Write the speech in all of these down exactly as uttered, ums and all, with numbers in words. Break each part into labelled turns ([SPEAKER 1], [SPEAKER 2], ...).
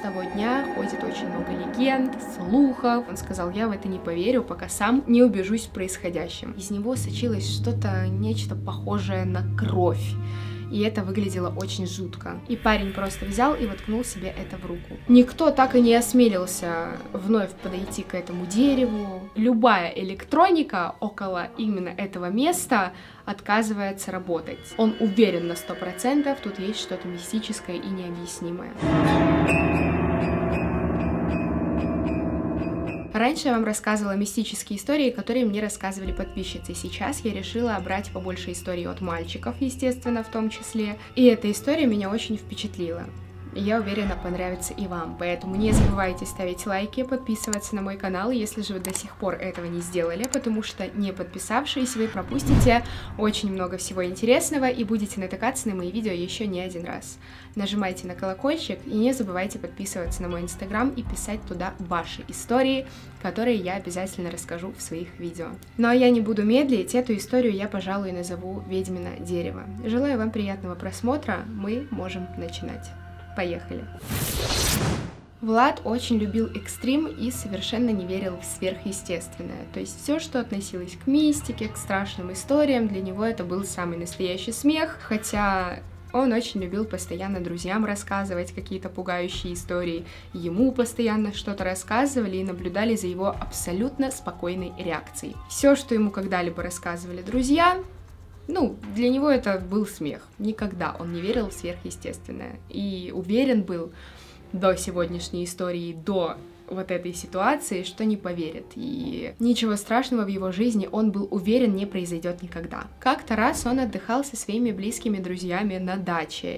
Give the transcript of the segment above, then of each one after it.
[SPEAKER 1] того дня ходит очень много легенд, слухов. Он сказал: я в это не поверю, пока сам не убежусь в происходящем. Из него сочилось что-то, нечто похожее на кровь. И это выглядело очень жутко. И парень просто взял и воткнул себе это в руку. Никто так и не осмелился вновь подойти к этому дереву. Любая электроника около именно этого места отказывается работать. Он уверен на сто процентов, тут есть что-то мистическое и необъяснимое. Раньше я вам рассказывала мистические истории, которые мне рассказывали подписчицы. Сейчас я решила брать побольше историй от мальчиков, естественно, в том числе. И эта история меня очень впечатлила. И я уверена, понравится и вам. Поэтому не забывайте ставить лайки, подписываться на мой канал, если же вы до сих пор этого не сделали, потому что, не подписавшись, вы пропустите очень много всего интересного и будете натыкаться на мои видео еще не один раз. Нажимайте на колокольчик и не забывайте подписываться на мой инстаграм и писать туда ваши истории, которые я обязательно расскажу в своих видео. Ну а я не буду медлить, эту историю я, пожалуй, назову «Ведьмино дерево». Желаю вам приятного просмотра, мы можем начинать. Поехали! Влад очень любил экстрим и совершенно не верил в сверхъестественное. То есть все, что относилось к мистике, к страшным историям, для него это был самый настоящий смех, хотя он очень любил постоянно друзьям рассказывать какие-то пугающие истории. Ему постоянно что-то рассказывали и наблюдали за его абсолютно спокойной реакцией. Все, что ему когда-либо рассказывали друзья, ну, для него это был смех. Никогда он не верил в сверхъестественное. И уверен был до сегодняшней истории, до вот этой ситуации, что не поверит. И ничего страшного в его жизни, он был уверен, не произойдет никогда. Как-то раз он отдыхал со своими близкими друзьями на даче,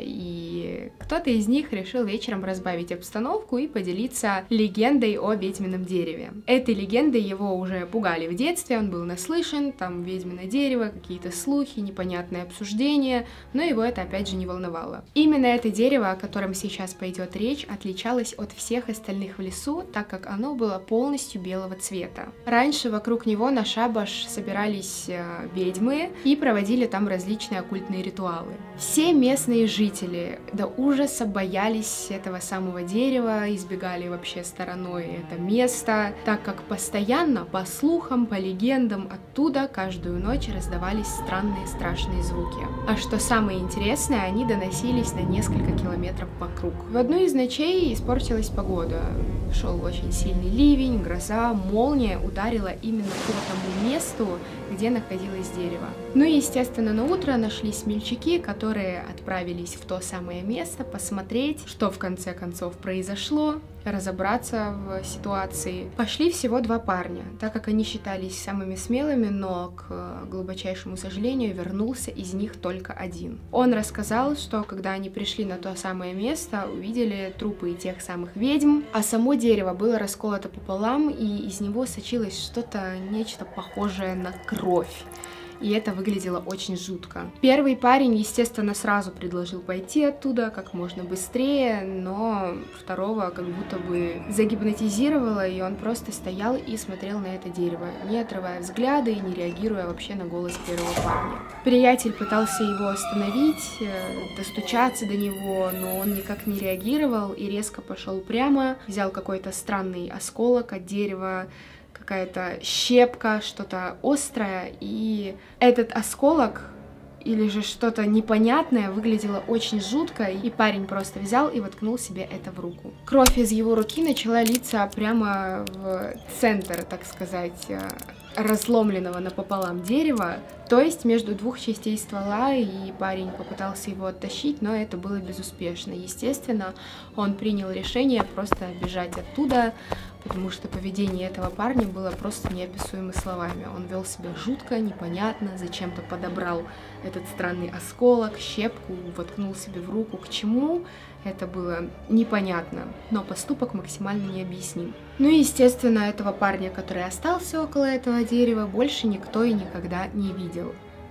[SPEAKER 1] и кто-то из них решил вечером разбавить обстановку и поделиться легендой о ведьмином дереве. Этой легендой его уже пугали в детстве, он был наслышан, там ведьмино дерево, какие-то слухи, непонятные обсуждения, но его это опять же не волновало. Именно это дерево, о котором сейчас пойдет речь, отличалось от всех остальных в лесу, так как оно было полностью белого цвета. Раньше вокруг него на шабаш собирались э, ведьмы и проводили там различные оккультные ритуалы. Все местные жители до ужаса боялись этого самого дерева, избегали вообще стороной это место, так как постоянно, по слухам, по легендам, оттуда каждую ночь раздавались странные страшные звуки. А что самое интересное, они доносились на несколько километров вокруг. В одну из ночей испортилась погода. Шел очень сильный ливень, гроза, молния ударила именно по тому месту, где находилось дерево. Ну и, естественно, на утро нашлись смельчаки, которые отправились в то самое место посмотреть, что в конце концов произошло, разобраться в ситуации. Пошли всего два парня, так как они считались самыми смелыми, но, к глубочайшему сожалению, вернулся из них только один. Он рассказал, что когда они пришли на то самое место, увидели трупы тех самых ведьм, а само дерево было расколото пополам, и из него сочилось что-то, нечто похожее на кровь. И это выглядело очень жутко. Первый парень, естественно, сразу предложил пойти оттуда как можно быстрее, но второго как будто бы загипнотизировало, и он просто стоял и смотрел на это дерево, не отрывая взгляда и не реагируя вообще на голос первого парня. Приятель пытался его остановить, достучаться до него, но он никак не реагировал и резко пошел прямо, взял какой-то странный осколок от дерева, какая-то щепка, что-то острое, и этот осколок или же что-то непонятное выглядело очень жутко, и парень просто взял и воткнул себе это в руку. Кровь из его руки начала литься прямо в центр, так сказать, разломленного напополам дерева, то есть между двух частей ствола, и парень попытался его оттащить, но это было безуспешно. Естественно, он принял решение просто бежать оттуда, потому что поведение этого парня было просто неописуемо словами. Он вел себя жутко, непонятно, зачем-то подобрал этот странный осколок, щепку, воткнул себе в руку. К чему? Это было непонятно, но поступок максимально необъясним. Ну и, естественно, этого парня, который остался около этого дерева, больше никто и никогда не видел.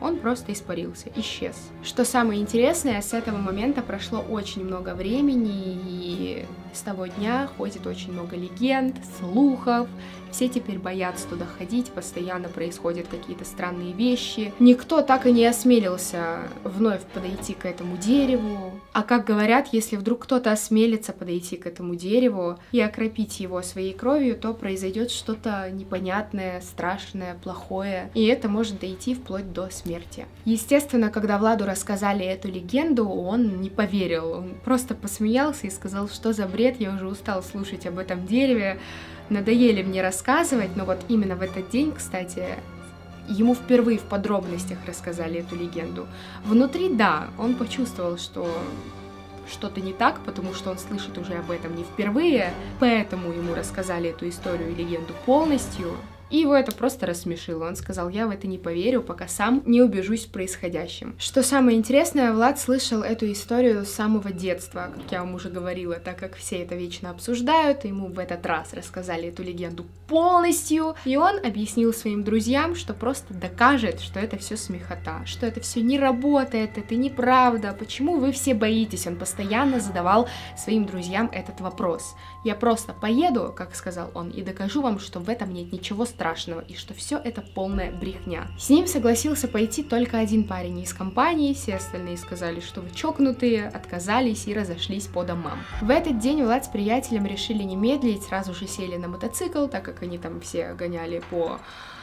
[SPEAKER 1] он просто испарился, исчез. Что самое интересное, с этого момента прошло очень много времени, и с того дня ходит очень много легенд, слухов. Все теперь боятся туда ходить, постоянно происходят какие-то странные вещи. Никто так и не осмелился вновь подойти к этому дереву. А как говорят, если вдруг кто-то осмелится подойти к этому дереву и окропить его своей кровью, то произойдет что-то непонятное, страшное, плохое. И это может дойти вплоть до смерти. Естественно, когда Владу рассказали эту легенду, он не поверил. Он просто посмеялся и сказал, что за бред, я уже устал слушать об этом дереве. Надоели мне рассказывать, но вот именно в этот день, кстати, ему впервые в подробностях рассказали эту легенду. Внутри, да, он почувствовал, что что-то не так, потому что он слышит уже об этом не впервые, поэтому ему рассказали эту историю и легенду полностью. И его это просто рассмешило. Он сказал, я в это не поверю, пока сам не убежусь в происходящем. Что самое интересное, Влад слышал эту историю с самого детства, как я вам уже говорила, так как все это вечно обсуждают, ему в этот раз рассказали эту легенду полностью, и он объяснил своим друзьям, что просто докажет, что это все смехота, что это все не работает, это неправда, почему вы все боитесь? Он постоянно задавал своим друзьям этот вопрос. Я просто поеду, как сказал он, и докажу вам, что в этом нет ничего страшного, и что все это полная брехня. С ним согласился пойти только один парень из компании, все остальные сказали, что вы чокнутые, отказались и разошлись по домам. В этот день Влад с приятелем решили не медлить, сразу же сели на мотоцикл, так как они там все гоняли по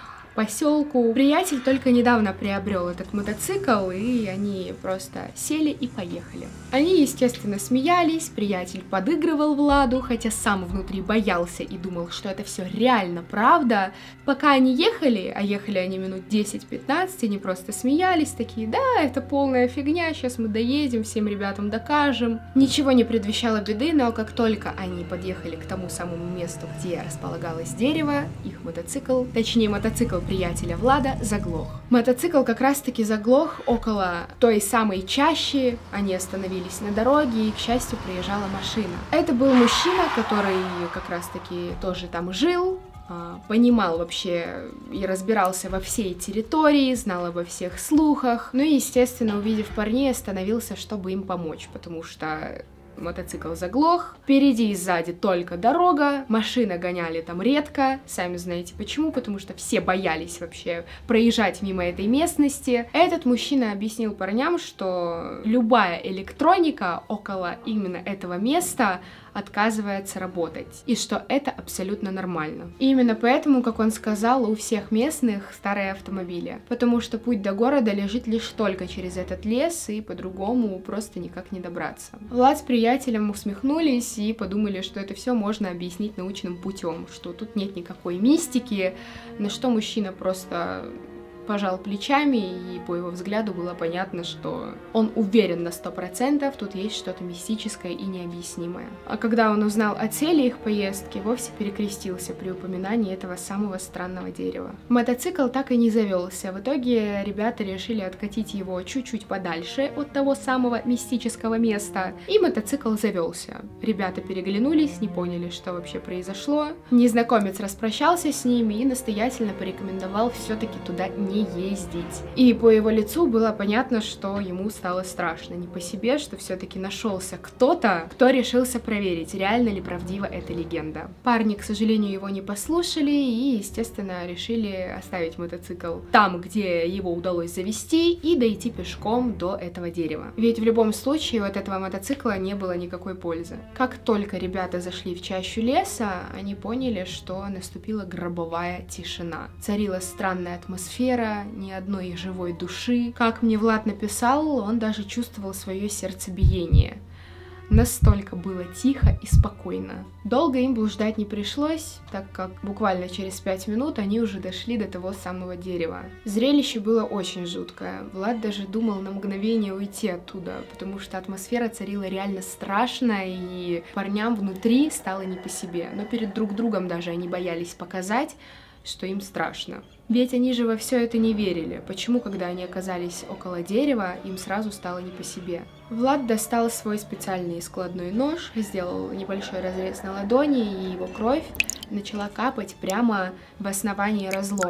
[SPEAKER 1] поселку. Приятель только недавно приобрел этот мотоцикл, и они просто сели и поехали. Они, естественно, смеялись, приятель подыгрывал Владу, хотя сам внутри боялся и думал, что это все реально правда. Пока они ехали, а ехали они минут десять-пятнадцать, они просто смеялись, такие, да, это полная фигня, сейчас мы доедем, всем ребятам докажем. Ничего не предвещало беды, но как только они подъехали к тому самому месту, где располагалось дерево, их мотоцикл, точнее мотоцикл приятеля Влада, заглох. Мотоцикл как раз-таки заглох около той самой чащи, они остановились на дороге, и, к счастью, приезжала машина. Это был мужчина, который как раз-таки тоже там жил, понимал вообще и разбирался во всей территории, знал обо всех слухах, ну и, естественно, увидев парней, остановился, чтобы им помочь, потому что мотоцикл заглох, впереди и сзади только дорога, машины гоняли там редко, сами знаете почему, потому что все боялись вообще проезжать мимо этой местности. Этот мужчина объяснил парням, что любая электроника около именно этого места отказывается работать, и что это абсолютно нормально. И именно поэтому, как он сказал, у всех местных старые автомобили, потому что путь до города лежит лишь только через этот лес, и по-другому просто никак не добраться. Влад с приятелем усмехнулись и подумали, что это все можно объяснить научным путем, что тут нет никакой мистики, на что мужчина просто пожал плечами, и по его взгляду было понятно, что он уверен на сто процентов, тут есть что-то мистическое и необъяснимое. А когда он узнал о цели их поездки, вовсе перекрестился при упоминании этого самого странного дерева. Мотоцикл так и не завелся. В итоге ребята решили откатить его чуть-чуть подальше от того самого мистического места, и мотоцикл завелся. Ребята переглянулись, не поняли, что вообще произошло. Незнакомец распрощался с ними и настоятельно порекомендовал все-таки туда не ездить. И по его лицу было понятно, что ему стало страшно не по себе, что все-таки нашелся кто-то, кто решился проверить, реально ли правдива эта легенда. Парни, к сожалению, его не послушали и, естественно, решили оставить мотоцикл там, где его удалось завести, и дойти пешком до этого дерева. Ведь в любом случае от этого мотоцикла не было никакой пользы. Как только ребята зашли в чащу леса, они поняли, что наступила гробовая тишина. Царила странная атмосфера, ни одной живой души. Как мне Влад написал, он даже чувствовал свое сердцебиение. Настолько было тихо и спокойно. Долго им блуждать не пришлось, так как буквально через пять минут они уже дошли до того самого дерева. Зрелище было очень жуткое. Влад даже думал на мгновение уйти оттуда, потому что атмосфера царила реально страшная, и парням внутри стало не по себе. Но перед друг другом даже они боялись показать, что им страшно. Ведь они же во все это не верили. Почему, когда они оказались около дерева, им сразу стало не по себе? Влад достал свой специальный складной нож, сделал небольшой разрез на ладони, и его кровь начала капать прямо в основании разлома.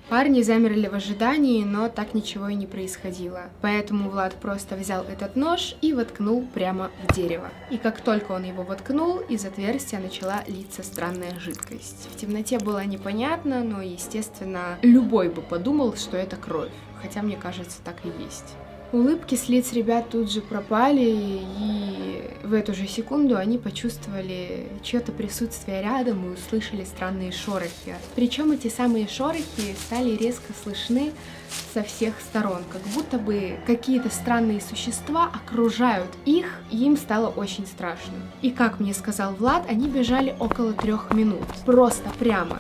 [SPEAKER 1] Парни замерли в ожидании, но так ничего и не происходило. Поэтому Влад просто взял этот нож и воткнул прямо в дерево. И как только он его воткнул, из отверстия начала литься странная жидкость. В темноте было непонятно, но, естественно, любой бы подумал, что это кровь. Хотя, мне кажется, так и есть. Улыбки с лиц ребят тут же пропали, и в эту же секунду они почувствовали чье-то присутствие рядом и услышали странные шорохи. Причем эти самые шорохи стали резко слышны со всех сторон, как будто бы какие-то странные существа окружают их, и им стало очень страшно. И как мне сказал Влад, они бежали около трех минут, просто прямо,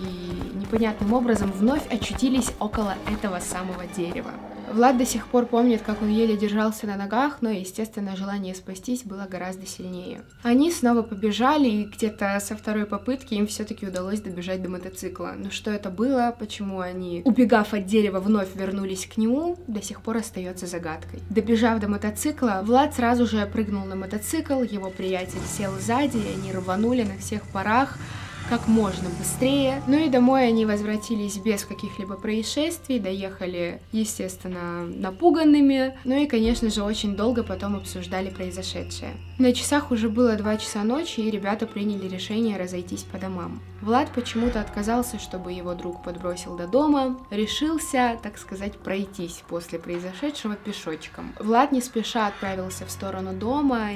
[SPEAKER 1] и непонятным образом вновь очутились около этого самого дерева. Влад до сих пор помнит, как он еле держался на ногах, но, естественно, желание спастись было гораздо сильнее. Они снова побежали, и где-то со второй попытки им все-таки удалось добежать до мотоцикла. Но что это было, почему они, убегав от дерева, вновь вернулись к нему, до сих пор остается загадкой. Добежав до мотоцикла, Влад сразу же прыгнул на мотоцикл, его приятель сел сзади, и они рванули на всех парах, как можно быстрее. Ну и домой они возвратились без каких-либо происшествий, доехали, естественно, напуганными, ну и, конечно же, очень долго потом обсуждали произошедшее. На часах уже было два часа ночи, и ребята приняли решение разойтись по домам. Влад почему-то отказался, чтобы его друг подбросил до дома, решился, так сказать, пройтись после произошедшего пешочком. Влад не спеша отправился в сторону дома,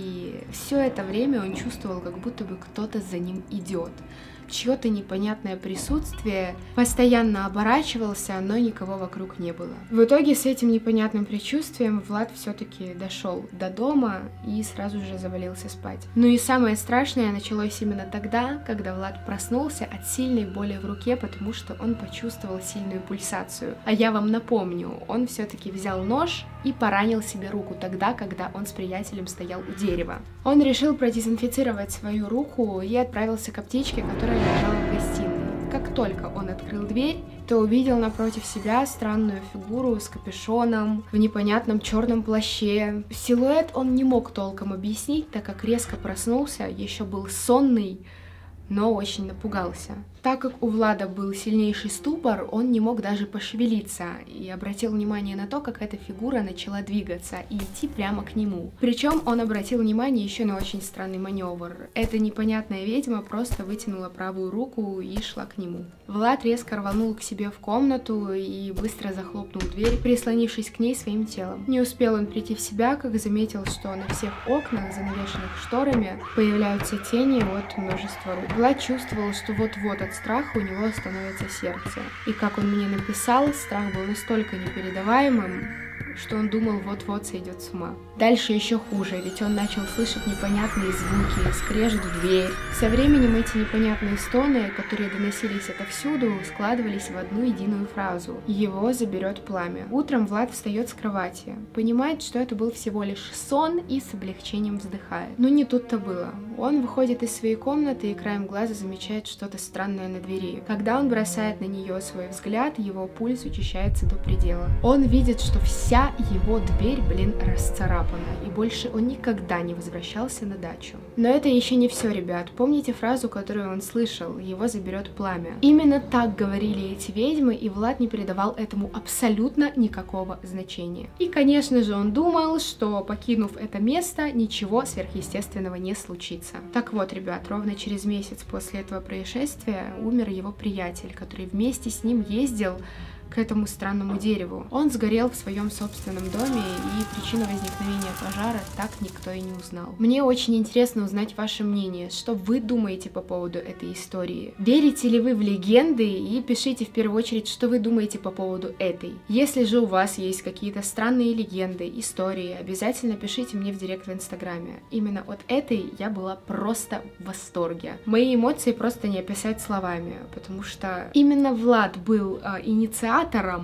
[SPEAKER 1] и все это время он чувствовал, как будто бы кто-то за ним идет. Чье-то непонятное присутствие, постоянно оборачивался, но никого вокруг не было. В итоге с этим непонятным предчувствием Влад все-таки дошел до дома и сразу же завалился спать. Ну и самое страшное началось именно тогда, когда Влад проснулся от сильной боли в руке, потому что он почувствовал сильную пульсацию. А я вам напомню, он все-таки взял нож и поранил себе руку тогда, когда он с приятелем стоял у дерева. Он решил продезинфицировать свою руку и отправился к аптечке, которая лежала в гостиной. Как только он открыл дверь, то увидел напротив себя странную фигуру с капюшоном, в непонятном черном плаще. Силуэт он не мог толком объяснить, так как резко проснулся, еще был сонный, но очень напугался. Так как у Влада был сильнейший ступор, он не мог даже пошевелиться и обратил внимание на то, как эта фигура начала двигаться и идти прямо к нему. Причем он обратил внимание еще на очень странный маневр. Эта непонятная ведьма просто вытянула правую руку и шла к нему. Влад резко рванул к себе в комнату и быстро захлопнул дверь, прислонившись к ней своим телом. Не успел он прийти в себя, как заметил, что на всех окнах, занавешенных шторами, появляются тени от множества рук. Влад чувствовал, что вот-вот от страха у него остановится сердце. И как он мне написал, страх был настолько непередаваемым, что он думал, вот-вот сойдет с ума. Дальше еще хуже, ведь он начал слышать непонятные звуки, скрежет в дверь. Со временем эти непонятные стоны, которые доносились отовсюду, складывались в одну единую фразу: «Его заберет пламя». Утром Влад встает с кровати, понимает, что это был всего лишь сон, и с облегчением вздыхает. Но не тут-то было. Он выходит из своей комнаты и краем глаза замечает что-то странное на двери. Когда он бросает на нее свой взгляд, его пульс учащается до предела. Он видит, что вся его дверь, блин, расцарапана, и больше он никогда не возвращался на дачу. Но это еще не все, ребят. Помните фразу, которую он слышал: «Его заберет пламя». Именно так говорили эти ведьмы, и Влад не придавал этому абсолютно никакого значения. И, конечно же, он думал, что, покинув это место, ничего сверхъестественного не случится. Так вот, ребят, ровно через месяц после этого происшествия умер его приятель, который вместе с ним ездил к этому странному дереву. Он сгорел в своем собственном доме, и причину возникновения пожара так никто и не узнал. Мне очень интересно узнать ваше мнение, что вы думаете по поводу этой истории. Верите ли вы в легенды, и пишите в первую очередь, что вы думаете по поводу этой. Если же у вас есть какие-то странные легенды, истории, обязательно пишите мне в директ в инстаграме. Именно от этой я была просто в восторге. Мои эмоции просто не описать словами, потому что именно Влад был э, инициатором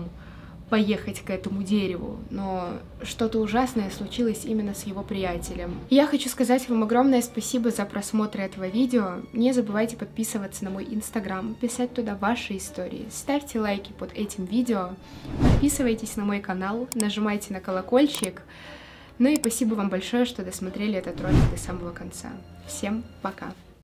[SPEAKER 1] поехать к этому дереву, но что-то ужасное случилось именно с его приятелем. Я хочу сказать вам огромное спасибо за просмотр этого видео. Не забывайте подписываться на мой инстаграм, писать туда ваши истории, ставьте лайки под этим видео, подписывайтесь на мой канал, нажимайте на колокольчик. Ну и спасибо вам большое, что досмотрели этот ролик до самого конца. Всем пока!